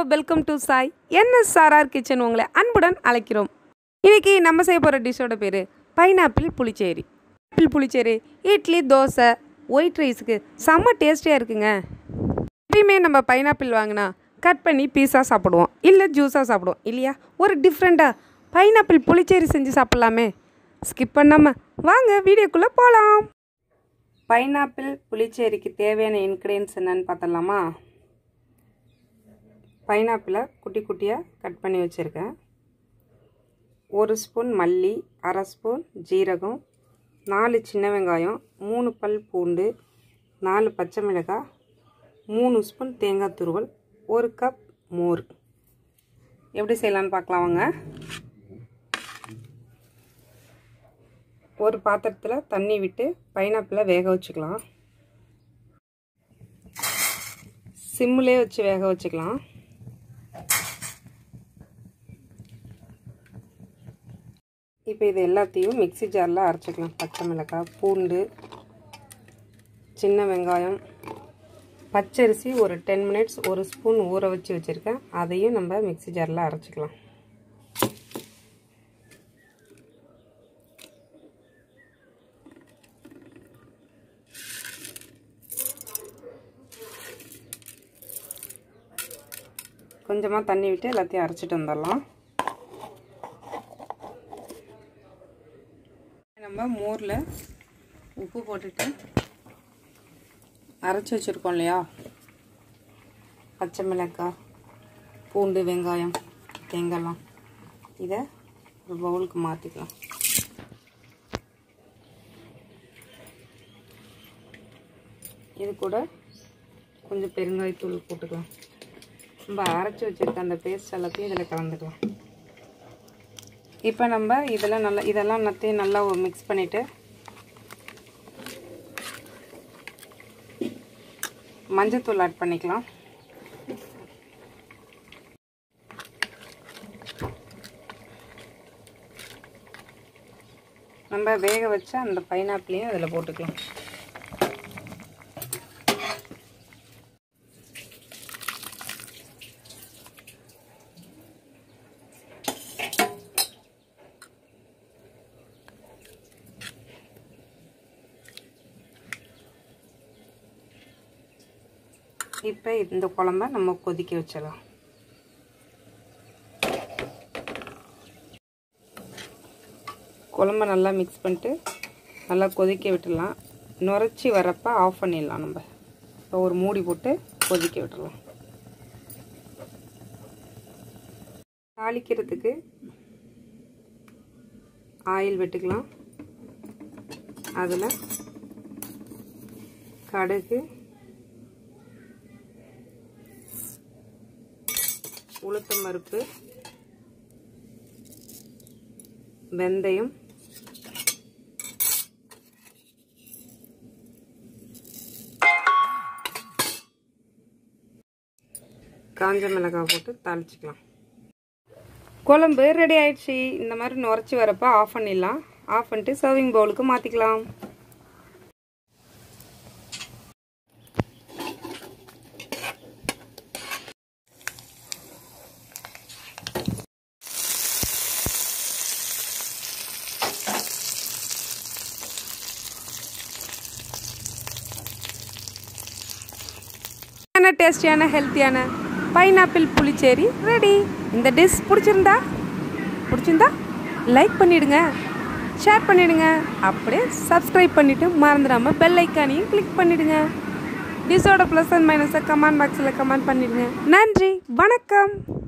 Welcome to Sai NSRR kitchen. உங்களை அன்புடன் அழைக்கிறோம். இன்றைக்கி நம்ம செய்ய போகிற டிஷ்ஷோட பேர் பைனாப்பிள் புளிச்சேரி. புளிச்சேரி இட்லி, தோசை, ஒயிட் ரைஸுக்கு செம்ம டேஸ்டியாக இருக்குங்க. எப்பயுமே நம்ம பைனாப்பிள் வாங்கினா கட் பண்ணி பீஸாக சாப்பிடுவோம், இல்லை ஜூஸாக சாப்பிடுவோம் இல்லையா? ஒரு டிஃப்ரெண்ட்டாக பைனாப்பிள் புளிச்சேரி செஞ்சு சாப்பிட்லாமே. ஸ்கிப் பண்ணாமல் வாங்க வீடியோக்குள்ளே போகலாம். பைனாப்பிள் புளிச்சேரிக்கு தேவையான இன்க்ரீடியன்ஸ் என்னென்னு பார்த்தலாமா? பைனாப்பிளை குட்டி குட்டியாக கட் பண்ணி வச்சுருக்கேன். 1 ஸ்பூன் மல்லி, அரை ஸ்பூன் ஜீரகம், 4 சின்ன வெங்காயம், 3 பல் பூண்டு, 4 பச்சை மிளகாய், 3 ஸ்பூன் தேங்காய் துருவல், 1 கப் மோர். எப்படி செய்யலான்னு பார்க்கலாம் வாங்க. ஒரு பாத்திரத்தில் தண்ணி விட்டு பைனாப்பிளை வேக வச்சுக்கலாம். சிம்மிலே வச்சு வேக வச்சுக்கலாம். இப்போ இது எல்லாத்தையும் மிக்ஸி ஜாரில் அரைச்சிக்கலாம். பச்சை மிளகாய், பூண்டு, சின்ன வெங்காயம், பச்சரிசி ஒரு 10 மினிட்ஸ் 1 ஸ்பூன் ஊற வச்சு வச்சுருக்கேன். அதையும் நம்ம மிக்ஸி ஜாரில் அரைச்சிக்கலாம். கொஞ்சமாக தண்ணி விட்டு எல்லாத்தையும் அரைச்சிட்டு வந்துடலாம். நம்ம மோரில் உப்பு போட்டுட்டு அரைச்சி வச்சுருக்கோம் இல்லையா, பச்சை மிளகாய், பூண்டு, வெங்காயம், தேங்காய்லாம், இதை ஒரு பவுலுக்கு மாற்றிக்கலாம். இது கூட கொஞ்சம் பெருங்காயத்தூள் போட்டுக்கலாம். நம்ம அரைச்சி வச்சுருக்க அந்த பேஸ்ட் எல்லாத்தையும் இதில் கலந்துக்கலாம். இப்போ நம்ம இதெல்லாம் எல்லாத்தையும் நல்லா மிக்ஸ் பண்ணிவிட்டு மஞ்சத்தூள் ஆட் பண்ணிக்கலாம். நம்ம வேக வச்ச அந்த பைனாப்பிளையும் அதில் போட்டுக்கலாம். இப்போ இந்த குழம்ப நம்ம கொதிக்க வச்சிடலாம். குழம்ப நல்லா மிக்ஸ் பண்ணிட்டு நல்லா கொதிக்க விட்டுடலாம். நுரைச்சி வரப்போ ஆஃப் பண்ணிடலாம். நம்ம இப்போ ஒரு மூடி போட்டு கொதிக்க விட்டுடலாம். தாளிக்கிறதுக்கு ஆயில் விட்டுக்கலாம். அதில் கடுகு, உளுத்தம் பருப்பு, வெந்தயம், காஞ்ச மிளகாய் போட்டு தாளிச்சிக்கலாம். குழம்பு ரெடி ஆயிடுச்சு. இந்த மாதிரி நுரைச்சி வரப்போ ஆஃப் பண்ணிடலாம். ஆஃப் பண்ணிட்டு சர்விங் பவுலுக்கு மாற்றிக்கலாம். டேஸ்டியான ஹெல்த்தியான பைனாப்பிள் புளிச்சேரி ரெடி. இந்த டிஷ் பிடிச்சிருந்தா லைக் பண்ணிவிடுங்க, ஷேர் பண்ணிவிடுங்க, அப்படியே சப்ஸ்கிரைப் பண்ணிவிட்டு மறந்துடாமல் பெல் ஐக்கானையும் கிளிக் பண்ணிவிடுங்க. டிஷ்ஷோட ப்ளஸ் அண்ட் மைனஸை கமெண்ட் பாக்ஸில் கமெண்ட் பண்ணிவிடுங்க. நன்றி, வணக்கம்.